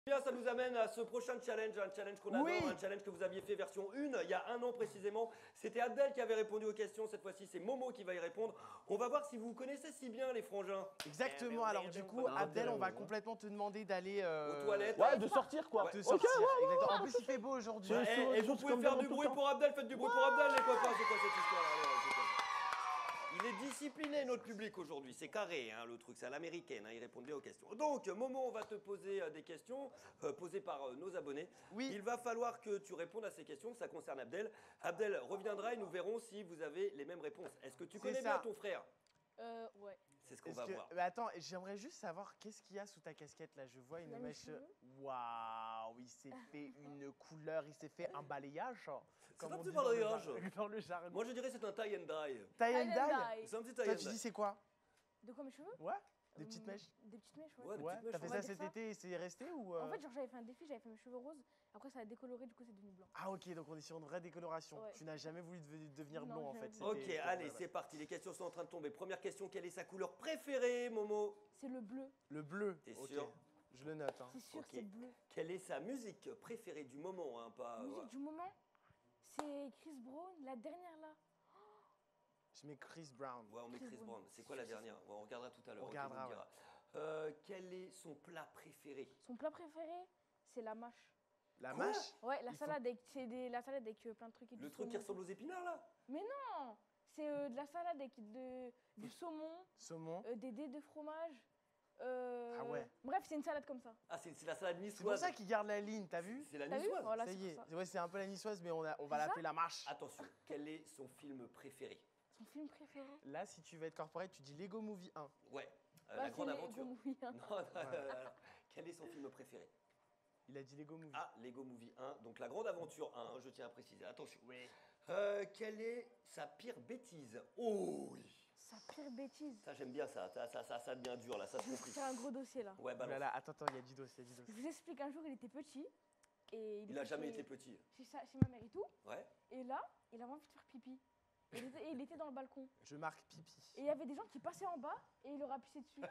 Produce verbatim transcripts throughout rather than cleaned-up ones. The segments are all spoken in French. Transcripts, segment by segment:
Bien, ça nous amène à ce prochain challenge, un challenge qu'on adore, Oui. un challenge que vous aviez fait version un, il y a un an précisément. C'était Abdel qui avait répondu aux questions, cette fois-ci c'est Momo qui va y répondre. On va voir si vous connaissez si bien les frangins. Exactement, alors du coup, Abdel, on va complètement te demander d'aller euh, Aux toilettes. Ouais, de sortir quoi. te Ouais. sortir. Ok, ouais, ouais, Exactement. En plus, il fait beau aujourd'hui. Ouais. Et, et vous Juste pouvez comme faire devant du tout bruit le temps. pour Abdel, faites du bruit pour Abdel les copains, c'est quoi cette histoire là c'est quoi Il est discipliné notre public aujourd'hui, c'est carré hein, le truc, c'est à l'américaine, hein, il répond bien aux questions. Donc Momo, on va te poser euh, des questions euh, posées par euh, nos abonnés. Oui. Il va falloir que tu répondes à ces questions, ça concerne Abdel. Abdel reviendra et nous verrons si vous avez les mêmes réponses. Est-ce que tu C'est connais ça. bien ton frère? Euh, ouais. C'est ce qu'on Est-ce va que- voir. Mais attends, j'aimerais juste savoir qu'est-ce qu'il y a sous ta casquette là. Je vois une Dans les mèche. cheveux. Waouh, il s'est fait une couleur, il s'est fait un balayage. Comme un on petit dit dans le balayage. jar- Dans le jargon. Moi je dirais c'est un tie and dye. Tie and Tie dye. C'est un petit tie Toi, and tu dye. dis c'est quoi? De quoi mes cheveux? Ouais. Des petites Euh, mèches. Des petites mèches, ouais. Ouais, des Ouais. petites mèches, T'as fait on ça va dire cet ça. été et c'est resté ou euh En fait, genre, j'avais fait un défi, j'avais fait mes cheveux roses. Après, ça a décoloré, du coup, c'est devenu blanc. Ah ok, donc on est sur une vraie décoloration. Ouais. Tu n'as jamais voulu dev- devenir Non, blond en jamais fait. voulu. Ok, C'était- allez, ouais, c'est ouais. parti, les questions sont en train de tomber. Première question, quelle est sa couleur préférée, Momo? C'est le bleu. Le bleu. T'es Ok. sûr? Je le note. hein. C'est sûr, Ok. c'est bleu. Quelle est sa musique préférée du moment, hein, pas... La musique voilà. du moment, c'est Chris Brown, la dernière là. Je mets Chris Brown. Ouais, on met Chris Chris Brown. Brown. C'est quoi la dernière? Ouais, on regardera tout à l'heure. On ok, regardera, vous me dira. Euh, quel est son plat préféré? Son plat préféré, c'est la mâche. La Quoi mâche. Ouais, la Il faut- salade avec, c'est des, la salade avec euh, plein de trucs et Le du truc qui saumon. ressemble aux épinards, là? Mais non, c'est euh, de la salade avec de, du saumon, Saumon. euh, des dés de fromage. euh, Ah ouais. Bref, c'est une salade comme ça. Ah, c'est c'est la salade C'est pour niçoise. ça qu'il garde la ligne, t'as vu? C'est la T'as vu? niçoise. Voilà, Ça c'est y est. pour ça. Ouais, c'est un peu la niçoise, mais on, a- on va C'est ça l'appeler la marche. Attention, quel est son film préféré? Son film préféré. Là, si tu veux être corporate, tu dis Lego Movie un. Ouais, euh, Bah, La c'est Grande les Aventure. Lego Movie, hein. Non, non, alors, quel est son film préféré? Il a dit Lego Movie. Ah, Lego Movie un, donc La Grande Aventure un, je tiens à préciser, attention. Oui. Euh, quelle est sa pire bêtise? Oh oui, Sa pire bêtise. ça j'aime bien ça, ça, ça, ça, ça devient dur là, ça se Je vais complique. faire un gros dossier là. Ouais, balance. Voilà, attends, attends, il y a Didos, il y a Didos. Je vous explique, un jour il était petit. Et Il a était jamais chez- été petit. Chez, sa- chez ma mère et tout. Ouais. Et là, il avait envie de faire pipi. Et il était, et il était dans le balcon. Je marque pipi. Et il y avait des gens qui passaient en bas et il leur a pissé dessus.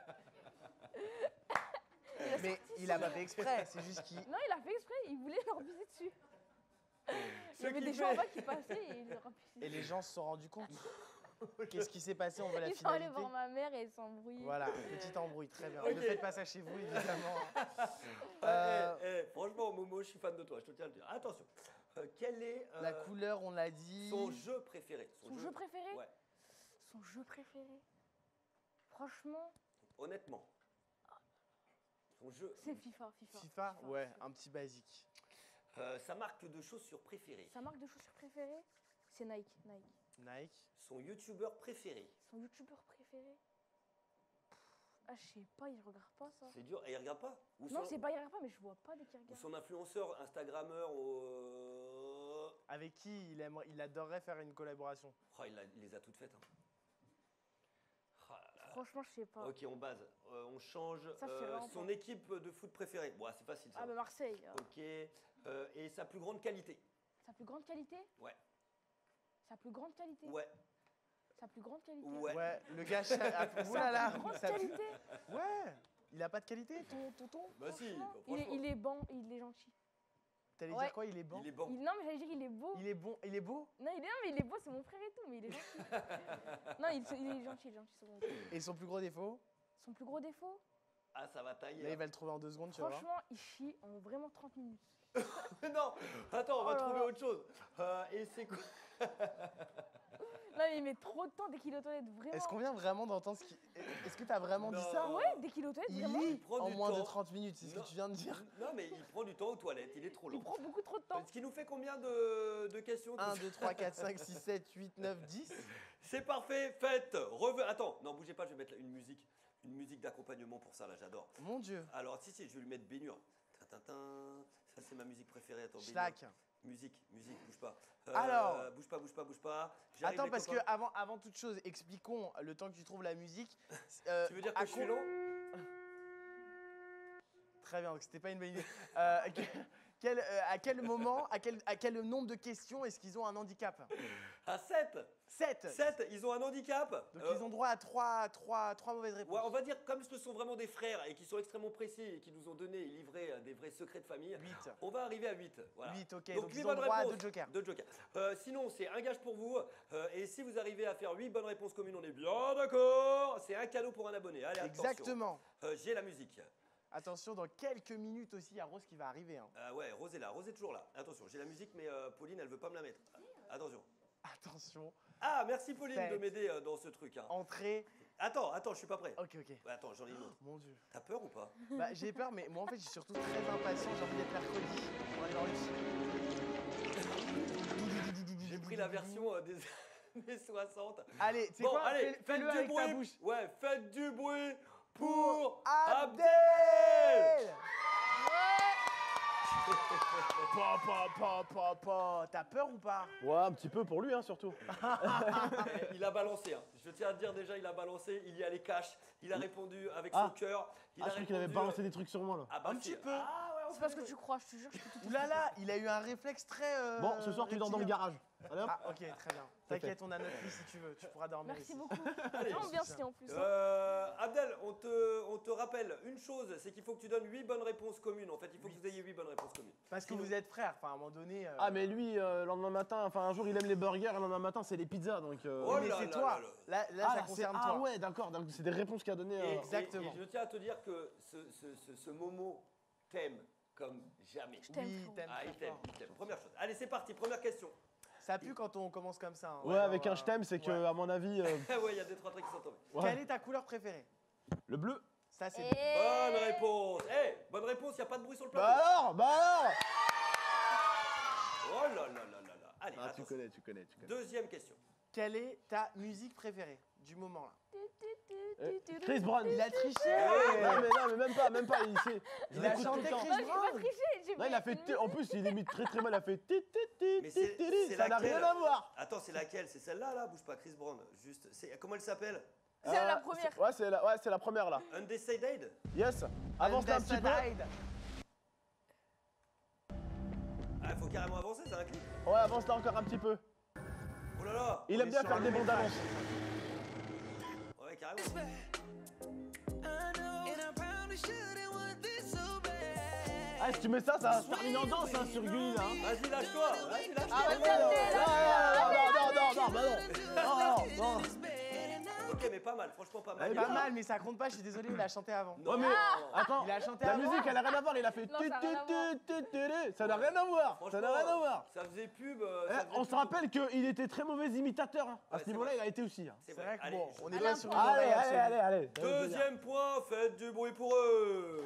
Mais il a pas fait exprès, c'est juste qu'il. Non, il a fait exprès, il voulait leur pisser dessus. Il y Ce avait qui des fait- gens en bas qui passaient et il leur a pissé Et dessus. les gens se sont rendus compte. Qu'est-ce qui s'est passé? On veut la Ils sont allés finalité. voir ma mère et ils s'embrouillent. Voilà, petite embrouille, très bien. Ok. Ne faites pas ça chez vous, évidemment. Eh, Euh, eh, eh, franchement, Momo, je suis fan de toi, je te tiens à le dire. Attention, euh, quel est euh, La couleur, on l'a dit. son jeu préféré? Son jeu préféré Ouais, Son jeu préféré Franchement, honnêtement. Son jeu. c'est FIFA. FIFA, FIFA, ouais, un petit basique. Euh, sa marque de chaussures préférée. Sa marque de chaussures préférée, c'est Nike. Nike. Nike. Son youtubeur préféré. Son youtubeur préféré Ah, je sais pas, il regarde pas ça. C'est dur, et il regarde pas? Ou Non, son- c'est pas, il regarde pas, mais je vois pas dès qu'il Ou regarde. son influenceur, Instagrammeur, euh... Avec qui il, aimerait, il adorerait faire une collaboration? oh, il, a- il les a toutes faites. hein. Oh là là. Franchement, je sais pas. Ok, on base. Euh, on change. Ça, je sais Euh, vraiment son pas. équipe de foot préférée. Bon, c'est facile ça. Ah, bah Marseille. euh, Ok. Euh, et sa plus grande qualité. Sa plus grande qualité Ouais. Sa plus grande qualité Ouais. Sa plus grande qualité Ouais. le gars. cha- ah, oulala, Grande ça- qualité Ouais, il a pas de qualité, ton tonton? Bah si. Franchement, bah, il, est, franchement. il est bon, il est gentil. T'allais Ouais. dire quoi? Il est bon? Il est bon. Il- non, mais j'allais dire, il est beau. Il est bon, il est beau? Non, il est, non, mais il est beau, c'est mon frère et tout, mais il est gentil. non, il, il est gentil, il est gentil, c'est bon. Et son plus gros défaut? Son plus gros défaut Ah, ça va tailler. Là, il va le trouver en deux secondes, tu vas voir. Franchement, il chie en vraiment trente minutes. non. Attends, on va Oh là trouver là. autre chose. Euh, et c'est quoi? Non, mais il met trop de temps dès qu'il est aux toilettes, vraiment. Est-ce qu'on vient vraiment d'entendre ce qui. Est-ce que t'as vraiment dit Non. ça? Ouais, dès qu'il est aux toilettes, Il vraiment. lit prend en du moins de temps. trente minutes, c'est ce Non. que tu viens de dire. Non, mais il prend du temps aux toilettes. Il est trop long. Il prend beaucoup trop de temps. Ce qui nous fait combien de, de questions? un, deux, trois, quatre, cinq, six, sept, huit, neuf, dix. C'est parfait, faites. Reve... Attends, non, bougez pas, je vais mettre une musique. Une musique d'accompagnement pour ça, là, j'adore. Mon Dieu. Alors, si, si, je vais lui mettre Bénure. Tintin, ça c'est ma musique préférée. Attends, Bénure. Schlack. Musique, musique, bouge pas. Euh, Alors. Bouge pas, bouge pas, bouge pas. J'arrive, Attends, les parce que copains. avant, avant toute chose, expliquons le temps que tu trouves la musique. euh, Tu veux dire à que je suis quoi- long? Très bien, donc c'était pas une bonne idée. Euh, que- quel, euh, à quel moment, à quel, à quel nombre de questions est-ce qu'ils ont un handicap? À sept. sept. sept, ils ont un handicap. Donc Euh, ils ont droit à trois, trois, trois mauvaises réponses. Ouais, on va dire, comme ce sont vraiment des frères et qui sont extrêmement précis et qui nous ont donné et livré euh, des vrais secrets de famille, huit. on va arriver à huit. Voilà. huit, ok. Donc, Donc, huit ils ont bonnes droit à réponses. deux jokers. Deux jokers. Euh, sinon, c'est un gage pour vous. euh, et si vous arrivez à faire huit bonnes réponses communes, on est bien d'accord. C'est un cadeau pour un abonné. Allez, attention. Exactement. Euh, J'ai la musique. Attention, dans quelques minutes aussi, il y a Rose qui va arriver. Hein. Euh, ouais, Rose est là. Rose est toujours là. Attention, j'ai la musique, mais euh, Pauline, elle veut pas me la mettre. Attention. Attention, Ah, merci Pauline Sept. de m'aider euh, dans ce truc. hein. entrée. Attends, attends, je suis pas prêt. Ok, ok. Ouais, attends, j'en ai une autre. Mon Dieu. T'as peur ou pas? Bah, j'ai peur, mais moi en fait, je suis surtout très impatient. J'ai envie d'être mercredi pour aller dans le film. J'ai pris la version euh, des années soixante. Allez, tu sais Bon, quoi? allez, Fais- faites Fais-le du avec bruit. ta bouche. Ouais, faites du bruit pour, Pour Abdel. Abdel. Pa, pa, pa, pa, pa. T'as peur ou pas? Ouais, un petit peu pour lui, hein, surtout. Eh, il a balancé. Hein. Je tiens à te dire déjà, il a balancé. Il y allait cash. Il a répondu avec Ah. son cœur. Il Ah, a je croyais qu'il avait répondu, balancé euh, des trucs sur moi, là. Ah, bah, Un si. petit peu. Ah, ouais, on C'est parce fait que des- tu crois, je te jure, je peux tout Ouh là là, il a eu un réflexe très. euh, Bon, ce soir, tu dors dans le reptilien. garage. Allez, hop. Ah, ok, très bien. T'inquiète, on a notre lit si tu veux. Tu pourras dormir Merci ici. beaucoup. Allez, Vraiment bien stylé en plus. hein. Euh, Abdel, on te, on te rappelle une chose, c'est qu'il faut que tu donnes huit bonnes réponses communes. En fait, il faut que vous ayez huit bonnes réponses communes. Parce que Sinon- vous êtes frères. Enfin, à un moment donné. euh, Ah, mais lui, euh, le lendemain matin, enfin, un jour, il aime les burgers, et le lendemain matin, c'est les pizzas, donc... euh, Oh mais là c'est là toi. là là. Là, là, ah, ça là, c'est- concerne ah toi. ouais, d'accord, donc c'est des réponses qu'il a données. Et, euh, et- Exactement. et je tiens à te dire que ce, ce, ce, ce Momo t'aime comme jamais. Je t'aime, Oui, frérot. t'aimes Ah, il très t'aime, fort. il t'aime. Première chose. Allez, c'est parti, première question. Ça pue quand on commence comme ça. hein. Ouais, Genre, avec un euh, je t'aime, c'est que, ouais. à mon avis... euh, Ah ouais, il y a deux, trois trucs qui sont tombés. ouais. Quelle est ta couleur préférée? Le bleu. Ça, c'est. Et- Bonne réponse. Eh, bonne réponse, il n'y a pas de bruit sur le plateau. Bah alors, bah alors Oh là là là là là. Allez, Ah, tu attention. connais, tu connais, tu connais. Deuxième question. Quelle est ta musique préférée du moment là? Euh, Chris Brown. Il a triché. Non, mais non, mais même pas, même pas, il sait. je Il a l'écoute tout chanté le temps. Chris Non, j'ai pas Brown. triché. j'ai Non, il fait a fait... une t- En plus, il imite très très mal, il a fait... ti, ti, ti, Mais ti, c'est- ti, ti. c'est Ça n'a laquelle rien à voir. Attends, c'est laquelle? C'est celle-là, là? Bouge pas, Chris Brown. Juste, c'est comment elle s'appelle? C'est la Euh, première. c'est- Ouais, c'est la, ouais, c'est la première, là. Undecided? Yes. Avance un petit peu. Undecided. Ah, il faut carrément avancer, c'est un clip. Ouais, avance là encore un petit peu. Oh là là. Il On aime est bien sur faire un des long bandes métrage. annonces. Ouais, carrément. Ah, si tu mets ça, ça va se terminer en danse hein, sur Gulli là. hein. Vas-y, lâche-toi. Vas-y, lâche-toi. Ah, ouais, ouais, non, non, non, non, non, non, bah non. Non, non, non. Ok, mais pas mal, franchement pas mal. Elle est Pas bien. mal, mais ça compte pas. Je suis désolé, il a chanté avant. Non. Ouais, mais attends, Il a chanté la avant. musique elle a rien à voir, il a fait Non, tu, ça a tu, rien à voir. tu, tu, tu, tu. Ça n'a rien à voir. Ça Franchement, n'a rien à voir. Ça faisait pub. euh, Eh, ça faisait On se pub. rappelle qu'il était très mauvais imitateur. hein. À Ouais, ce c'est niveau-là, vrai. il a été aussi. hein. C'est C'est vrai que Allez, bon, je- on est Allez, pas un sur une point. Allez, oreille allez, absolue. allez, allez. Deuxième point, faites du bruit pour eux.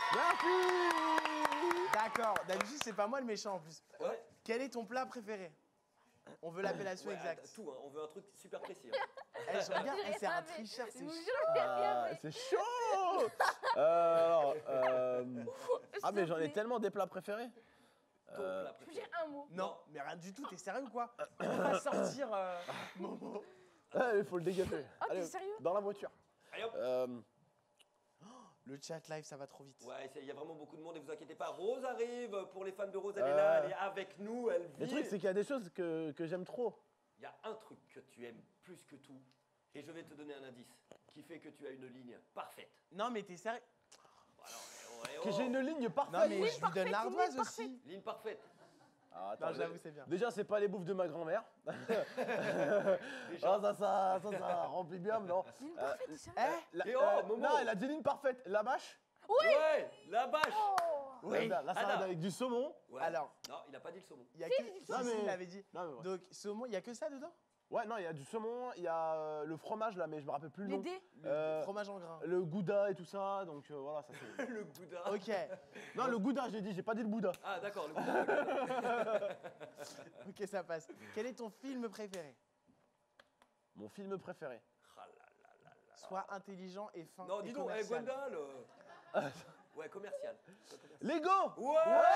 Merci. D'accord. D'habitude, c'est pas moi le méchant en plus. Ouais. Quel est ton plat préféré? On veut l'appellation Ouais, exacte. attends, tout, hein, on veut un truc super précis. hein. Eh, je regarde, eh, c'est un Ah, mais- tricheur, Je c'est vous chiant. jure, j'ai rien Ah, fait. c'est chaud. Euh, alors, euh, Ah, S'il mais te j'en ai plaît. tellement des plats préférés. Ton Euh, plat Je peux préféré. dire un mot. Non, mais rien du tout, t'es sérieux ou quoi? On va sortir euh, Momo. Ah, il faut le dégager. Ah, t'es Allez, sérieux? dans la voiture. Allez, hop. Euh, Le chat live, ça va trop vite. Ouais, c'est- il y a vraiment beaucoup de monde et vous inquiétez pas. Rose arrive. Pour les fans de Rose, elle est Euh. là, elle est avec nous, elle Le vit. truc, c'est qu'il y a des choses que, que j'aime trop. Il y a un truc que tu aimes plus que tout, et je vais te donner un indice qui fait que tu as une ligne parfaite. Non, mais t'es sérieux? Bon, alors, eh, oh, eh, Que oh. j'ai une ligne Non, parfaite. mais Ligne je lui donne parfaite, l'ardoise ligne aussi. Ligne parfaite. Ah, attends, Non, j'avoue, c'est bien. déjà, c'est pas les bouffes de ma grand-mère. Déjà. Ah, ça, ça, ça, ça remplit bien, mais non. Ligne Euh, parfaite, t'es sérieux? Eh? La- Et oh, euh, Momo. non, elle a dit ligne parfaite. La bâche, Ouais, la bâche. Oh. Oui. la, la salade Anna. avec du saumon. Ouais. Alors. Non, il a pas dit le saumon. Il y a Si, que. j'ai dit Si, ça. si, Non, mais- il l'avait dit. Non, mais ouais. Donc, saumon, il y a que ça dedans? Ouais, non, il y a du saumon, il y a euh, le fromage là, mais je me rappelle plus le Les nom. dés. Le Euh, fromage en grain. Le gouda et tout ça, donc euh, voilà, ça c'est. Le gouda. Ok, Non, le gouda, j'ai dit, j'ai pas dit le bouddha. Ah, d'accord, le gouda. ok, ça passe. Quel est ton film préféré? Mon film préféré. Ah là là là là. Sois intelligent et fin. Non, et dis donc, eh, commercial. Gwendal. euh, Ouais, commercial. Lego. Ouais.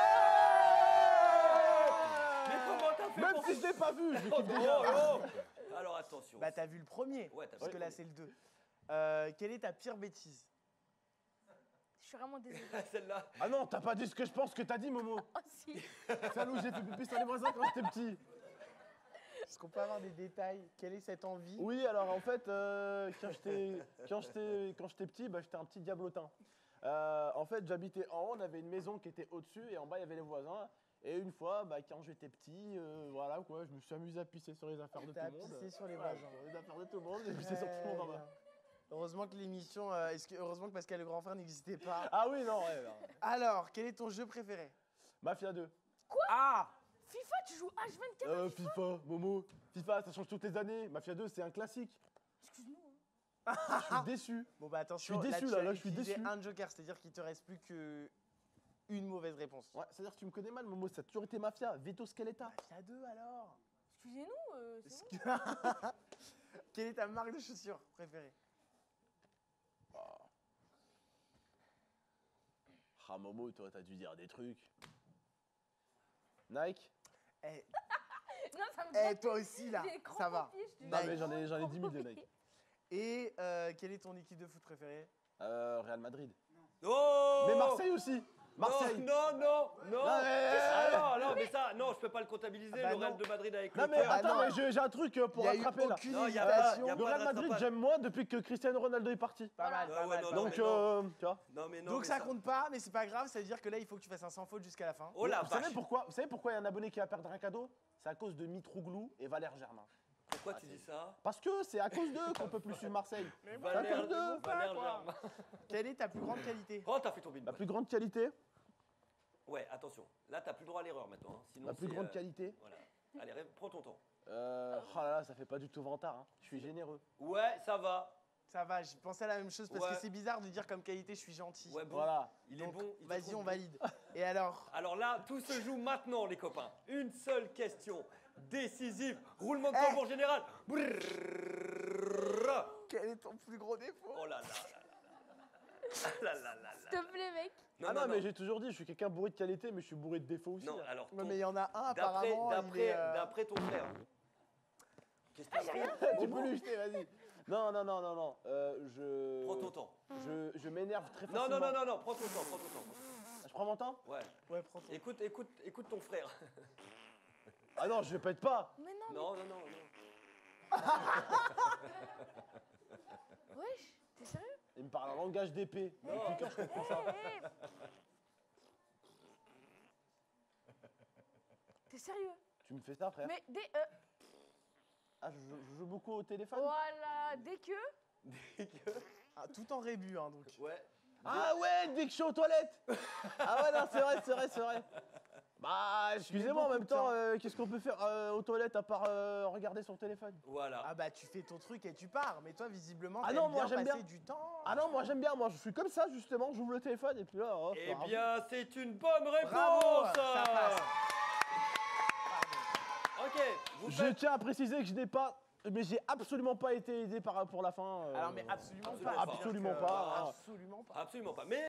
Mais comment t'as fait Même pour si je l'ai pas vu, je Oh, kiffe déjà. oh, oh. Alors attention. Bah, t'as vu le premier. Ouais, t'as Parce vu que le là, c'est le deux. Euh, quelle est ta pire bêtise? Je suis vraiment désolée. Celle-là. Ah non, t'as pas dit ce que je pense que t'as dit, Momo. Oh si. Celle où j'ai fait pipi sur les voisins quand j'étais petit. Est-ce qu'on peut avoir des détails? Quelle est cette envie? Oui, alors en fait, euh, quand j'étais quand j'étais quand j'étais petit, bah, j'étais un petit diablotin. Euh, en fait, j'habitais en haut, on avait une maison qui était au-dessus et en bas il y avait les voisins. Et une fois, bah, quand j'étais petit, euh, voilà quoi, je me suis amusé à pisser sur les affaires de tout T'as le monde. pissé sur les Voilà, voisins. sur les affaires de tout le monde, j'ai pissé sur tout le monde en bas. Heureusement que l'émission, euh, est-ce que, heureusement que Pascal le grand frère n'existait pas. Ah oui, non, ouais. non. Alors, quel est ton jeu préféré? Mafia deux. Ah! FIFA, tu joues H vingt-quatre. Euh, FIFA, Momo. FIFA, ça change toutes les années. Mafia deux, c'est un classique. Excuse-nous. Hein. Je suis déçu. Bon bah attention, Je suis déçu, tu là, as là, je suis utilisé déçu. un joker, c'est-à-dire qu'il te reste plus que une mauvaise réponse. Ouais, c'est-à-dire que tu me connais mal, Momo. Ça a toujours été Mafia. Veto Skeletta. Mafia deux alors? Excusez-nous, euh, c'est Est-ce bon. que- Quelle est ta marque de chaussures préférée? Ah, Momo, toi, t'as dû dire des trucs. Nike. Eh, Non, ça me eh, fait toi aussi là, J'ai grand ça va. pied, je te Non, jure. mais j'en ai, j'en ai Grand dix mille de pied. Nike. Et euh, quelle est ton équipe de foot préférée? Euh, Real Madrid. Oh Mais Marseille aussi. Marseille. Non, non, non, non. Non, mais- Ah non, non, mais ça, non, je peux pas le comptabiliser, Ah bah le Real non. de Madrid avec Non, le mais cœur. Ah attends, non. mais j'ai j'ai un truc euh, pour Il y a eu rattraper là. aucune Non, y a hésitation. pas- y a Le pas Real de Madrid, rattrapage. j'aime moins depuis que Cristiano Ronaldo est parti. Pas mal, Ouais, pas ouais, mal, non, pas non, mal. Donc, mais euh, tu vois. Non, mais non. Donc mais ça compte pas, mais c'est pas grave, ça veut dire que là il faut que tu fasses un sans faute jusqu'à la fin. Oh la vous, savez vache. pourquoi, vous savez pourquoi il y a un abonné qui va perdre un cadeau? C'est à cause de Mitroglou et Valère Germain. Pourquoi Ah, tu c'est- dis ça Parce que c'est à cause d'eux qu'on peut plus suivre Marseille. Valère, cause de- Valère quoi. Germain. Quelle est ta plus grande qualité? Oh, t'as fait tomber une La balle. plus grande qualité, Ouais, attention. Là, t'as plus le droit à l'erreur maintenant. hein. Sinon, la plus c'est, grande euh, qualité. Voilà. Allez, ré- prends ton temps. Euh, oh là là, ça fait pas du tout vantard. Hein. Je suis généreux. Ouais, ça va. Ça va, j'ai pensé à la même chose parce Ouais. que c'est bizarre de dire comme qualité je suis gentil. Ouais, bon. Voilà. Il est Donc, bon. il te vas-y, trouve on bon. valide. Et alors? Alors là, tout se joue maintenant, les copains. Une seule question décisive. Roulement de Eh. tambour général. Brrrr. Quel est ton plus gros défaut? Oh là là là là là. Ah là là là là. S'il te plaît, mec. Non, ah non, non, mais non. j'ai toujours dit, je suis quelqu'un bourré de qualité, mais je suis bourré de défauts aussi. Non, hein. alors, Ouais, ton- mais il y en a un d'après apparemment. il d'après est, euh, d'après ton frère. Qu'est-ce que tu Tu peux lui jeter, vas-y. Non, non, non, non, non. Euh, je. Prends ton temps. Je, je m'énerve très Non, facilement. non, non, non, non, prends ton temps, prends ton temps. Je prends mon temps? Ouais. Ouais, prends ton. Écoute, écoute, écoute ton frère. Ah non, je pète pas. Mais non, Non, non, non, non. mais wesh, t'es sérieux? Il me parle en langage d'épée. Depuis quand je comprends ça? Eh, eh. T'es sérieux? Tu me fais ça, frère? Mais dès. euh, Ah, je, joue- je joue beaucoup au téléphone? voilà, dès que. Ah, tout en rébut, hein, donc. Ouais. Ah ouais, dès que je suis aux toilettes. Ah ouais, non, c'est vrai, c'est vrai, c'est vrai. Bah, excusez-moi, en beaucoup même de temps, temps. euh, qu'est-ce qu'on peut faire euh, aux toilettes à part euh, regarder sur le téléphone? Voilà. Ah bah tu fais ton truc et tu pars, mais toi visiblement Ah t'aimes non, moi, bien j'aime passer bien. du temps. Ah non, moi j'aime bien, moi je suis comme ça justement, j'ouvre le téléphone et puis là... oh, Eh bravo. bien, c'est une bonne réponse. Bravo, ça passe. Ok. Vous Je faites. tiens à préciser que je n'ai pas... Mais j'ai absolument pas été aidé par, pour la fin. euh, Alors mais absolument, Absolument pas. pas. Absolument C'est-à-dire que- pas. Absolument pas. Absolument pas. Mais